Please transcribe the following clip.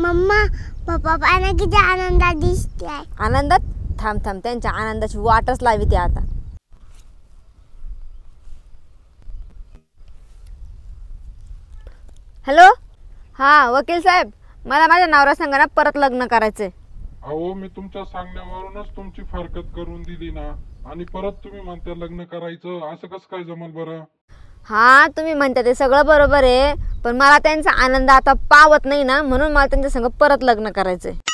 Mamma पप्पा पाना किती आनंदात दिसते. आनंदात? थांब थांब, त्यांच्या आनंदाची वाटच लावी ते आता. हॅलो, हा वकील साहेब, मला माझ्या नवरा संघाना परत लग्न करायचंय. अहो मी तुमच्या सांगण्यावरूनच तुमची फारकत करून दिली ना, आणि परत तुम्ही म्हणता लग्न करायचं, असं कसं काय जमल बरं? हा, तुम्ही म्हणता ते सगळं बरोबर आहे, पण मला त्यांचा आनंद आता पावत नाही ना, म्हणून मला त्यांच्या संग परत लग्न करायचंय.